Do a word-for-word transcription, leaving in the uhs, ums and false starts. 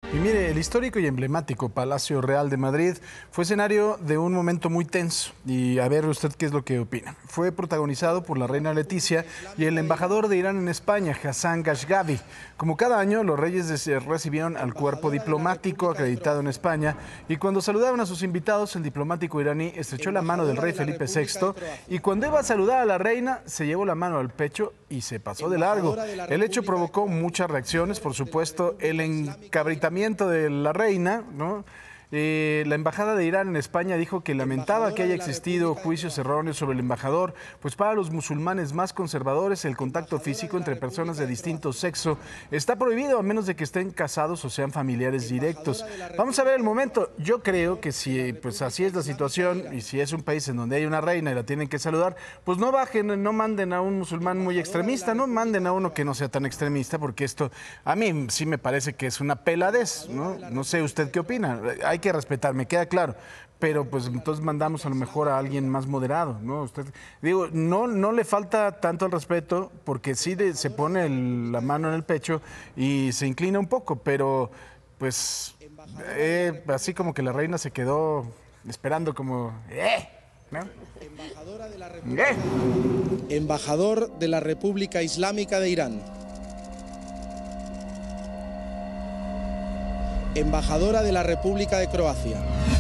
Y mire, el histórico y emblemático Palacio Real de Madrid fue escenario de un momento muy tenso. Y a ver usted qué es lo que opina. Fue protagonizado por la reina Leticia y el embajador de Irán en España, Hassan Ghashgabi. Como cada año, los reyes recibieron al cuerpo diplomático acreditado en España y cuando saludaban a sus invitados, el diplomático iraní estrechó la mano del rey Felipe sexto y cuando iba a saludar a la reina, se llevó la mano al pecho y se pasó de largo. El hecho provocó muchas reacciones, por supuesto, el encabritamiento de la reina, ¿no? Eh, la embajada de Irán en España dijo que lamentaba que haya existido juicios erróneos sobre el embajador, pues para los musulmanes más conservadores el contacto físico entre personas de distinto sexo está prohibido a menos de que estén casados o sean familiares directos. Vamos a ver el momento. Yo creo que si pues así es la situación y si es un país en donde hay una reina y la tienen que saludar, pues no bajen, no manden a un musulmán muy extremista, no manden a uno que no sea tan extremista, porque esto a mí sí me parece que es una peladez, ¿no? No sé usted qué opina. Hay que respetar, me queda claro, pero pues entonces mandamos a lo mejor a alguien más moderado, ¿no? Usted, digo, no, no le falta tanto el respeto porque sí de, se pone el, la mano en el pecho y se inclina un poco, pero pues eh, así como que la reina se quedó esperando como, ¡eh! ¿no? Embajadora de la República, ¡eh! Embajador de la República Islámica de Irán. Embajadora de la República de Croacia.